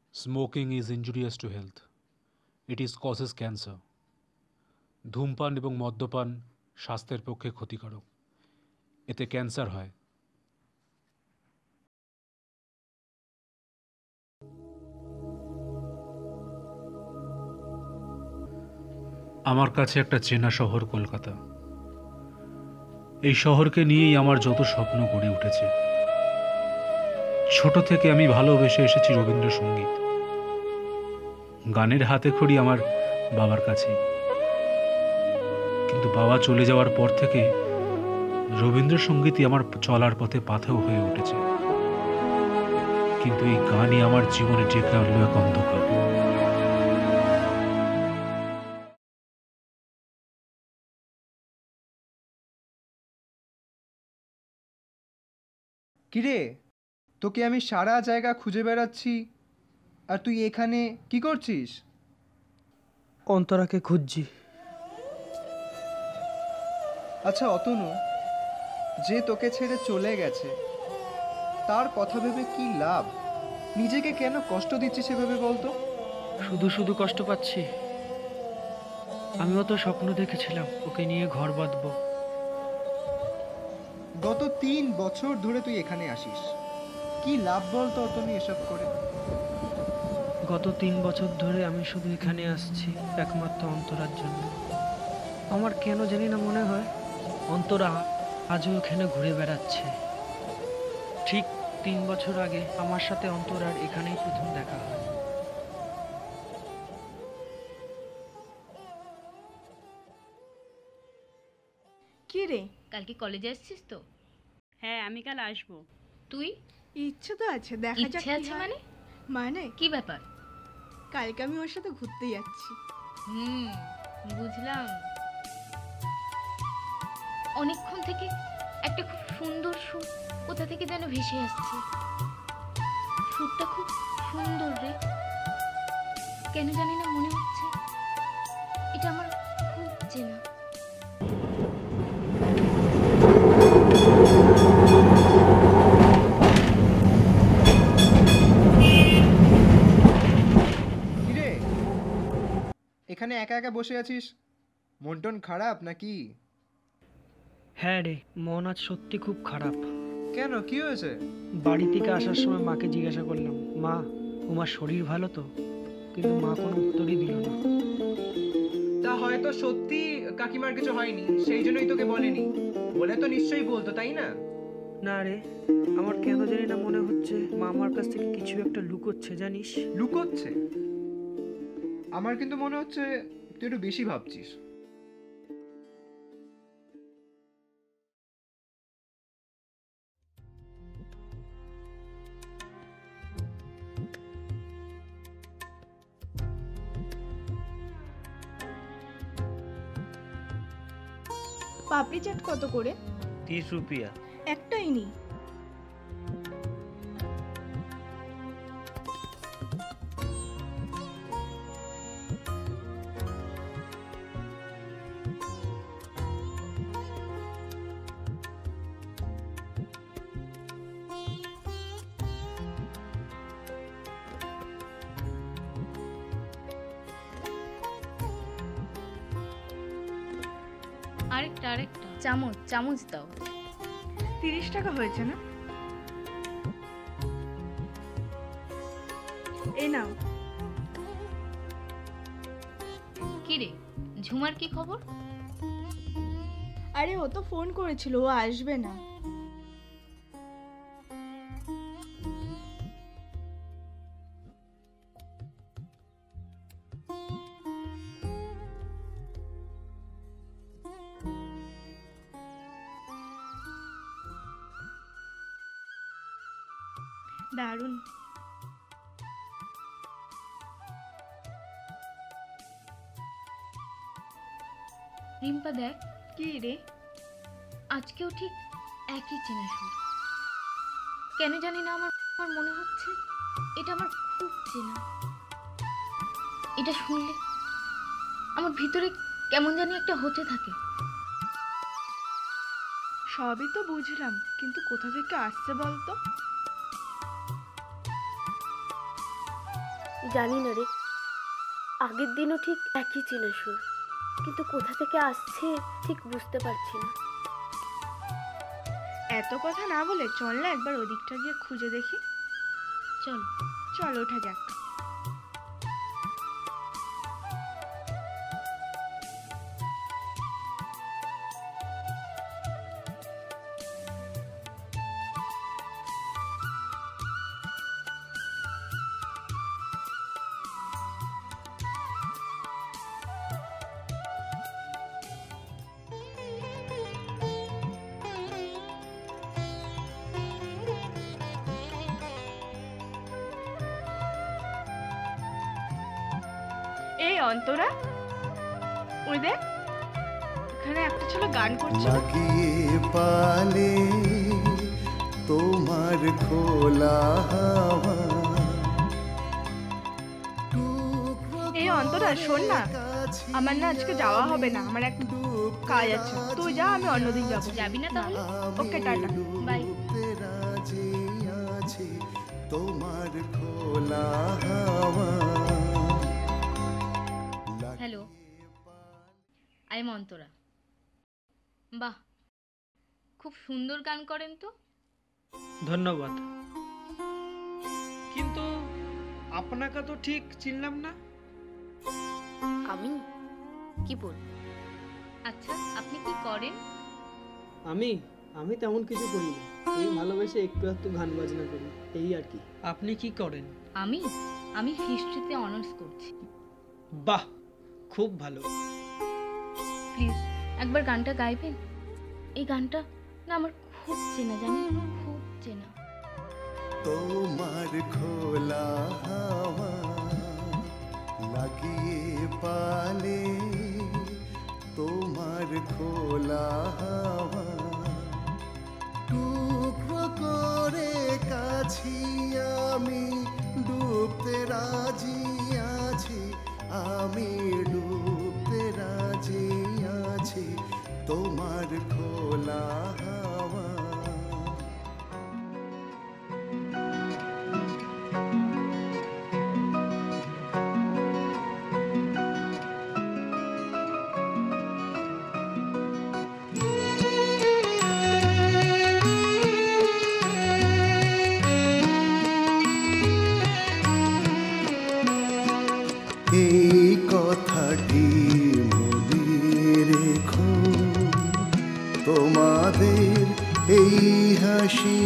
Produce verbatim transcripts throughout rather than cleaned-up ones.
Smoking is injurious to health. It is causes cancer. ধূমপান এবং মদ্যপান স্বাস্থ্যের পক্ষে ক্ষতিকারক। এতে ক্যান্সার হয়। আমার কাছে একটা চেনা শহর কলকাতা। এই শহরকে নিয়েই আমার যত স্বপ্ন গড়ে উঠেছে। ছোট থেকে আমি ভালোবেসে এসেছি রবীন্দ্রসঙ্গীত। গানের হাতেখড়ি আমার বাবার কাছেই। কিন্তু বাবা চলে যাওয়ার পর থেকে রবীন্দ্রসঙ্গীতই আমার চলার পথে পাথেয় হয়ে উঠেছে। কিন্তু এই গানই আমার জীবনে ডেকে আনলো এক অন্ধকার। কিরে, তোকে আমি সারা জায়গা খুঁজে বেড়াচ্ছি, আর তুই এখানে কি করছিস? অন্তরাকে খুঁজছি। আচ্ছা অতনু, যে তোকে ছেড়ে চলে গেছে তার কথা ভেবে কি লাভ? নিজেকে কেন কষ্ট দিচ্ছিস সেভাবে বলতো? শুধু শুধু কষ্ট পাচ্ছি। আমিও তো স্বপ্ন দেখেছিলাম ওকে নিয়ে ঘর বাঁধবো। গত তিন বছর ধরে তুই এখানে আসিস, কি লাভ বলতো অতনু এসব করে? গত তিন বছর ধরে আমি শুধু এখানে আসছি একমাত্র অন্তরার জন্য। আমার কেন জানি না মনে হয় অন্তরা আজও এখানে ঘুরে বেড়াচ্ছে। ঠিক তিন বছর আগে আমার সাথে অন্তরার এখানেই প্রথম দেখা হয়। কি রে, কালকে কলেজে আসছিস তো? হ্যাঁ, আমি কাল আসবো। তুই? ইচ্ছে তো আছে, দেখা যাক ইচ্ছে কি আছে হয়। মানে? মানে কি ব্যাপার? কালকে আমি ওর সাথে ঘুরতে যাচ্ছি। হুম, বুঝলাম। অনেকক্ষণ থেকে একটা খুব সুন্দর সুর কোথা থেকে যেন ভেসে আসছে। সুরটা খুব সুন্দর রে। কেন জানি না মনে হচ্ছে এটা আমার খুব চেনা। কিরে, এখানে একা একা বসে আছিস, মন টন খারাপ নাকি? হ্যাঁ রে, মন আজ সত্যি খুব খারাপ। কেন, কি হয়েছে? বাড়ি থেকে আসার সময় মাকে জিজ্ঞাসা করলাম, মা তোমার শরীর ভালো তো? কিন্তু মা কোনো উত্তরই দিল না। তা হয়তো সত্যি কাকিমার কিছু হয়নি, সেই জন্যই তোকে বলেনি। বলে তো নিশ্চয়ই বলতো, তাই না? না রে, আমার কেন জানি না মনে হচ্ছে মা আমার কাছ থেকে কিছু একটা লুকোচ্ছে, জানিস? লুকোচ্ছে? আমার কিন্তু মনে হচ্ছে তুই একটু বেশি ভাবছিস। পাপড়ি চাট কত করে? तीस रुपया। একটাই নি। আরেকটা আরেকটা চামচ চামচ দাও। তিরিশ টাকা হয়েছে না? এই নাও। কি রে, ঝুমার কি খবর? আরে ও তো ফোন করেছিল, ও আসবে না। দারুণ। রিম্পা দেখ, কি রে? আজকেও ঠিক একই চেনা সুর। কেন জানি না আমার আমার মনে হচ্ছে এটা আমার খুব চেনা। এটা শুনলে আমার ভিতরে কেমন জানি একটা হতে থাকে। সবই তো বুঝলাম, কিন্তু কোথা থেকে আসছে বলতো? জানি না রে, আগের দিনও ঠিক একই চেনা সুর, কিন্তু কোথা থেকে আসছে ঠিক বুঝতে পারছি না। এত কথা না বলে চল না একবার ওদিকটা গিয়ে খুঁজে দেখি। চল। চল ওঠা যাক। এই অন্তরা, ওই দেখ এখানে একটা ছেলে গান করছে। লাগিয়ে পালে তোমার খোলা হাওয়া। এই অন্তরা শোন না, আমার না আজকে যাওয়া হবে না, আমার এক কাজ আছে। তুই যা, আমি অন্যদিন যাবো। যাবি না তাহলে? Okay, tata, bye. তোমার খোলা হাওয়া। Hello, I am Antara. বাহ, খুব সুন্দর গান করেন তো। ধন্যবাদ, কিন্তু আপনাকে তো ঠিক চিনলাম না। আমি কি বল? আচ্ছা, আপনি কি করেন? আমি আমি তেমন কিছু করি না, এই ভালোবেসে একটু একটু গান বাজনা করি, এই আর কি। আপনি কি করেন? আমি আমি হিস্ট্রিতে অনার্স করছি। বাহ, খুব ভালো। প্লিজ একবার গানটা গাইবেন? এই গানটা না আমার খুব চেনা, জানি, খুব চেনা। তোমার খোলা হাওয়া লাগিয়ে পালে, তোমার খোলা হাওয়া টুকরো করে কাছি আমি ডুবতে রাজি আছি, আমি ডুবতে রাজি আছি তোমার খোলা হাওয়া। এই কথাটি মনে রেখো, তোমাদের এই হাসি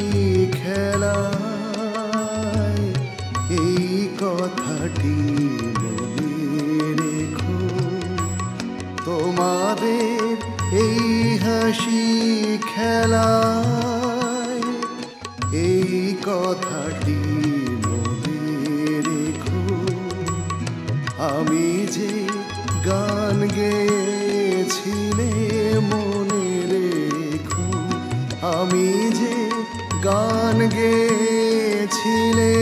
খেলায়, এই কথাটি মনে রেখো, তোমাদের এই হাসি খেলায়, এই কথাটি আমি যে গান গেয়েছিলে মনে রেখো, আমি যে গান গেয়েছিলে,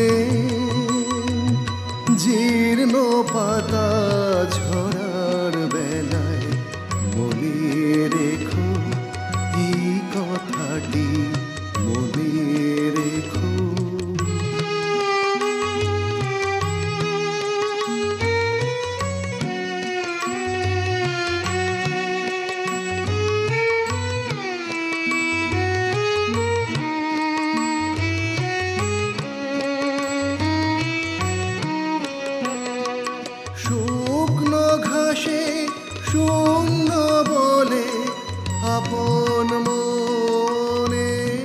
জীর্ণ পাতা ঝরার বেলায় মনে রেখো, এই কথাটি মনে রেখো। শুকনো ঘাসে শূন্য বলে আপন মনে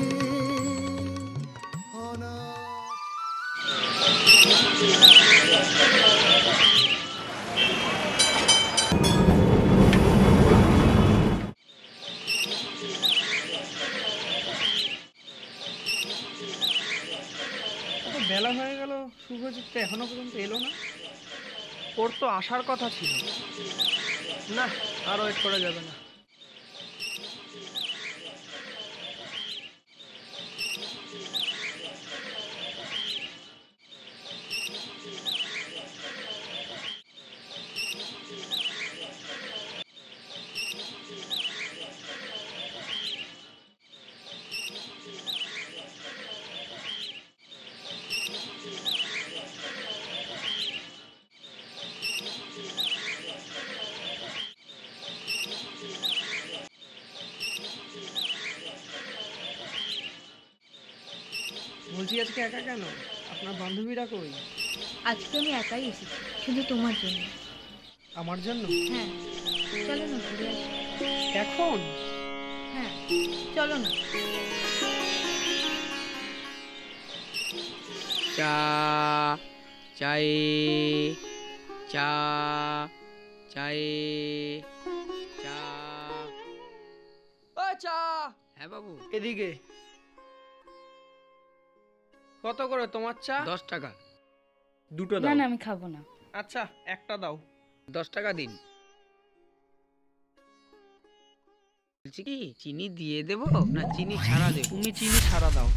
বেলা হয়ে গেল, শুভজিৎ তো এখনো পর্যন্ত এলো না। ওর তো আসার কথা ছিল। না, আর ওয়েট করা যাবে না। বলছি আজকে একা কেন? আপনার বান্ধবীরা কই? আজকে আমি একাই এসেছি, শুধু তোমার জন্য। আমার জন্য? হ্যাঁ, চলো না ঘুরে আসি। এখন? হ্যাঁ, চলো না। চা চায়ে চা চায়ে চা। ও চা। হ্যাঁ বাবু। এদিকে। কত করে তোমার চা? দশ টাকা। দুটো না দাও। না, আমি খাবো না। আচ্ছা, একটা দাও। দশ টাকা দিন। বলছি কি, চিনি দিয়ে দেবো না চিনি ছাড়া দেবো? তুমি চিনি ছাড়া দাও।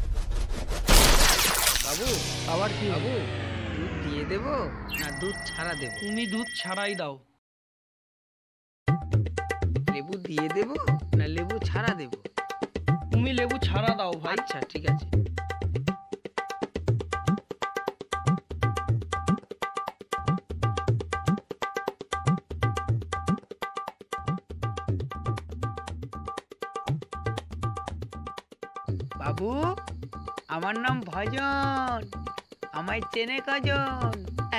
বাবু আবার কি? বাবু, দুধ দিয়ে দেবো না দুধ ছাড়া দেবো? তুমি দুধ ছাড়াই দাও। লেবু দিয়ে দেবো না লেবু ছাড়া দেবো? তুমি লেবু ছাড়া দাও ভাই। আচ্ছা ঠিক আছে। বাবু, আমার নাম ভজন, আমায় চেনে কজন?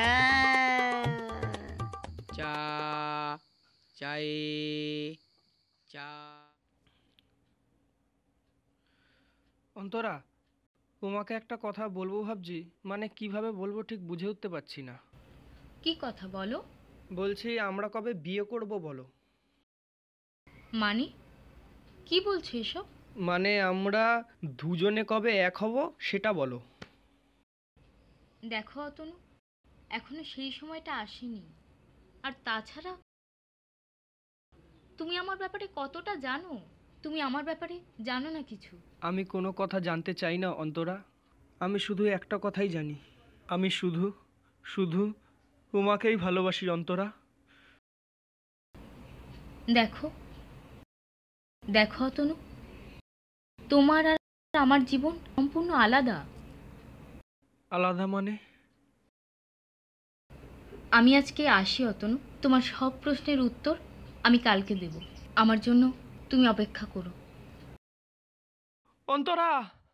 চা চায়ে চা। অন্তরা, তোমাকে একটা কথা বলবো ভাবছি, মানে কিভাবে বলবো ঠিক বুঝে উঠতে পারছি না। কি কথা বলো? বলছি আমরা কবে বিয়ে করব বলো? মানে কি বলছো এসব? মানে আমরা দুজনে কবে এক হব সেটা বলো। দেখো অতনু, এখনো সেই সময়টা আসেনি। আর তাছাড়া তুমি আমার ব্যাপারে কতটা জানো? তুমি আমার ব্যাপারে জানো না কিছু। আমি কোনো কথা জানতে চাই না অন্তরা, আমি শুধু একটা কথাই জানি, আমি শুধু শুধু তোমাকেই ভালোবাসি অন্তরা। দেখো দেখো অতনু, তোমার আর আমার জীবন সম্পূর্ণ আলাদা। আলাদা মানে? আমি আজকে আসি অতনু, তোমার সব প্রশ্নের উত্তর আমি কালকে দেব। আমার জন্য তুমি অপেক্ষা করো। অন্তরা!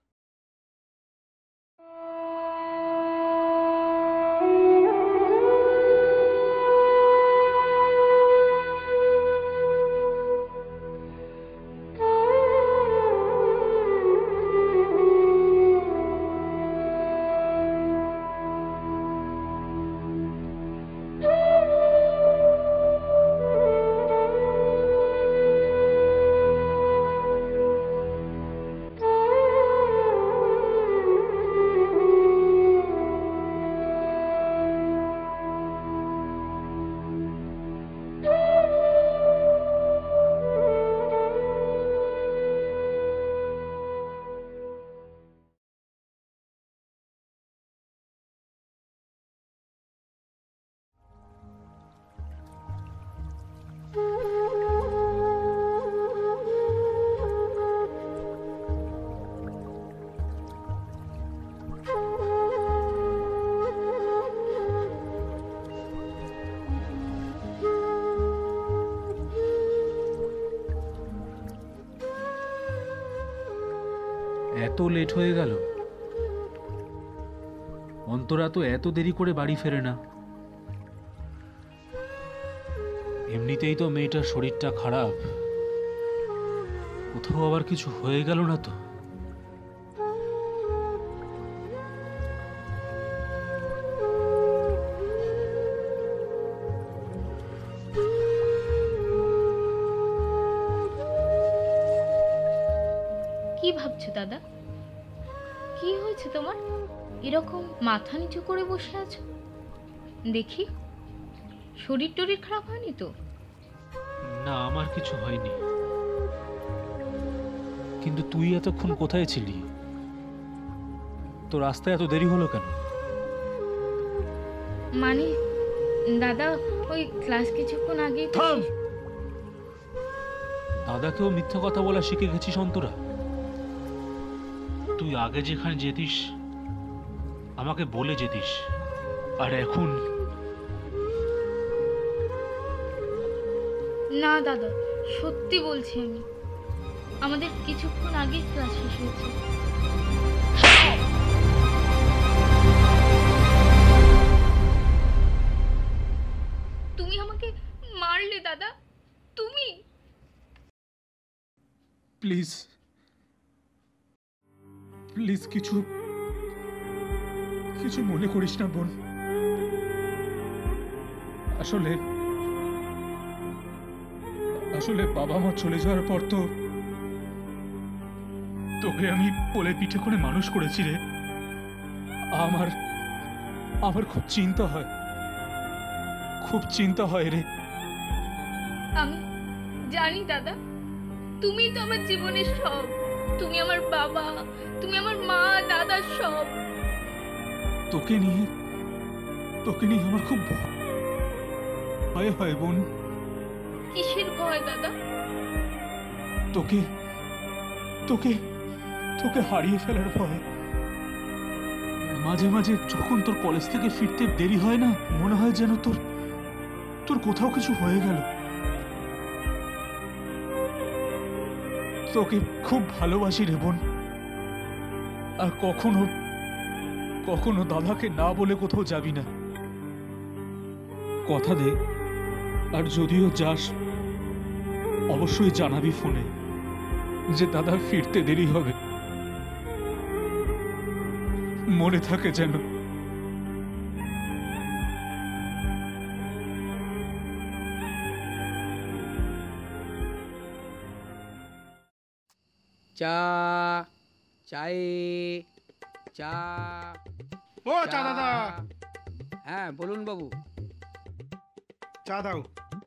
এত লেট হয়ে গেল? অন্তরা তো এত দেরি করে বাড়ি ফেরে না। এমনিতেই তো মেয়েটার শরীরটা খারাপ, কোথাও আবার কিছু হয়ে গেল না তো? কি ভাবছো দাদা? কি হয়েছে তোমার? এরকম মাথা নিচু করে বসে আছো? দেখি, শরীর টরীর খারাপ হয়নি তো? না, আমার কিছু হয়নি। কিন্তু তুই এতক্ষণ কোথায় ছিলি? তো রাস্তায় এত দেরি হলো কেন? মানে দাদা, ওই ক্লাস কিছুক্ষণ আগে। থাম! দাদাকেও মিথ্যা কথা বলা শিখে গেছিস অন্তরা? তুই আগে যেখানে যেতিস আমাকে বলে যেতিস, আর এখন? না দাদা, সত্যি বলছি আমি, আমাদের কিছুক্ষণ আগেই ক্লাস শেষ হয়েছে। দাদা, তুমি? প্লিজ প্লিজ কিছু কিছু মনে করিস না বোন। আসলে আসলে বাবা মা চলে যাওয়ার পর তো তোকে আমি কোলে পিঠে করে মানুষ করেছি রে। আমার আমার খুব চিন্তা হয়, খুব চিন্তা হয় রে। আমি জানি দাদা, তুমি তো আমার জীবনের সব। তুমি আমার বাবা, তুমি আমার মা, দাদা সব। তোকে নিয়ে তোকে নিয়ে আমার খুব ভয় হয় বোন। কিসের ভয় দাদা? তোকে তোকে তোকে হারিয়ে ফেলার ভয়। মাঝে মাঝে যখন তোর কলেজ থেকে ফিরতে দেরি হয় না, মনে হয় যেন তোর তোর কোথাও কিছু হয়ে গেল। তোকে খুব ভালোবাসি রে বোন। আর কখনো কখনো দাদাকে না বলে কোথাও যাবি না, কথা দে। আর যদিও যাস, অবশ্যই জানাবি ফোনে যে দাদা ফিরতে দেরি হবে। মনে থাকে যেন। চা চায়ে চা। ও চা দাদা। হ্যাঁ বলুন বাবু। চা দাও।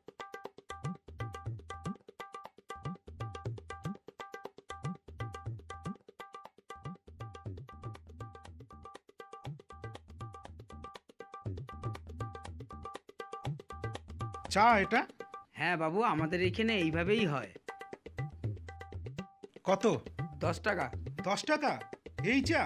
চা এটা? হ্যাঁ বাবু, আমাদের এখানে এইভাবেই হয়। কত? দশ টাকা। দশ টাকা এই চা?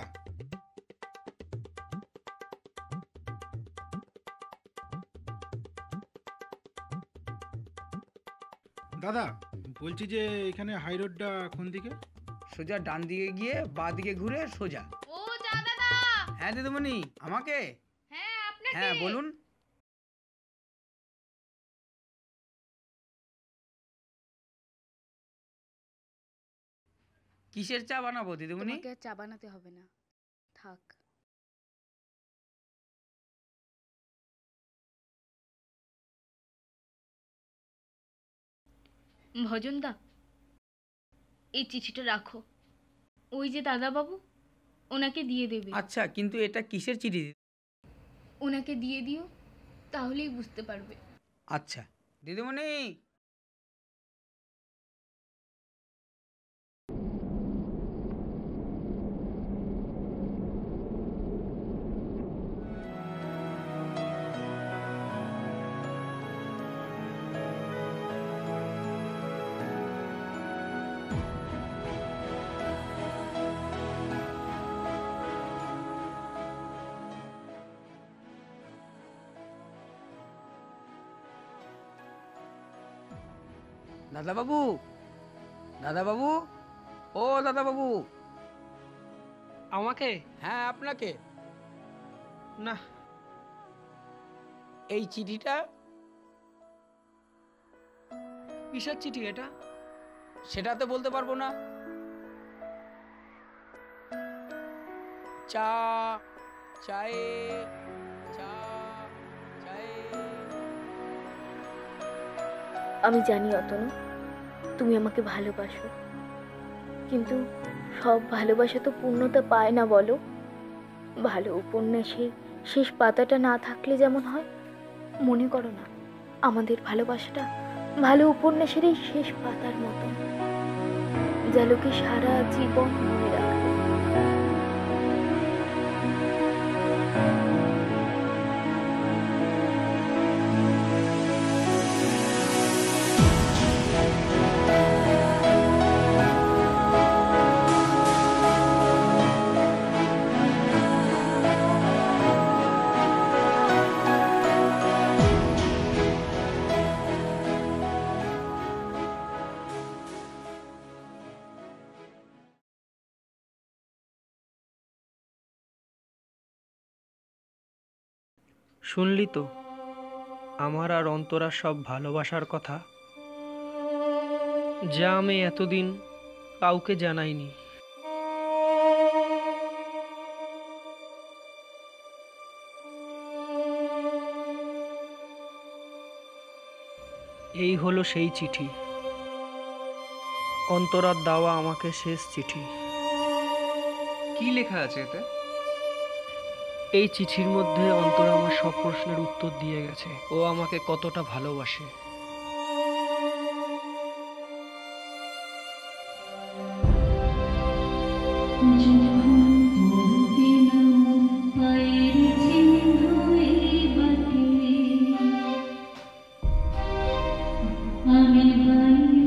দাদা বলছি যে এখানে হাই রোডটা কোন দিকে? সোজা ডান দিকে গিয়ে বাঁ দিকে ঘুরে সোজা। ও চা দাদা। হ্যাঁ দিদিমণি, আমাকে? হ্যাঁ আপনাকে। হ্যাঁ বলুন। কিসের চা বানাবো দিদিমণি? তোমাকে আর চা বানাতে হবে না, থাক। ভজনদা, এই চিঠিটা রাখো। ওই যে দাদা বাবু, ওনাকে দিয়ে দেবে। আচ্ছা, কিন্তু এটা কিসের চিঠি? ওনাকে দিয়ে দিও, তাহলেই বুঝতে পারবে। আচ্ছা দিদিমণি। দাদা বাবু, দাদা বাবু, ও দাদা বাবু। আমাকে? হ্যাঁ আপনাকে। না। এই চিঠিটা? কিসের চিঠি এটা? সেটা তো বলতে পারবো না। চা চায়ে চা চায়ে। আমি জানি অতনু, তুমি আমাকে ভালোবাসো, কিন্তু সব ভালোবাসা তো পূর্ণতা পায় না বলো। ভালো উপন্যাসের শেষ পাতাটা না থাকলে যেমন হয়, মনে করো না আমাদের ভালোবাসাটা ভালো উপন্যাসের এই শেষ পাতার মতো, যা লোকে সারা জীবন মনে রাখবে। শুনলি তো, আমার আর অন্তরার সব ভালোবাসার কথা, যা আমি এতদিন কাউকে জানাইনি। এই হলো সেই চিঠি, অন্তরার দেওয়া আমাকে শেষ চিঠি। কি লেখা আছে এতে? এই চিঠির মধ্যে অন্তরা আমার সব প্রশ্নের উত্তর দিয়ে গেছে, ও আমাকে কতটা ভালোবাসে। আমি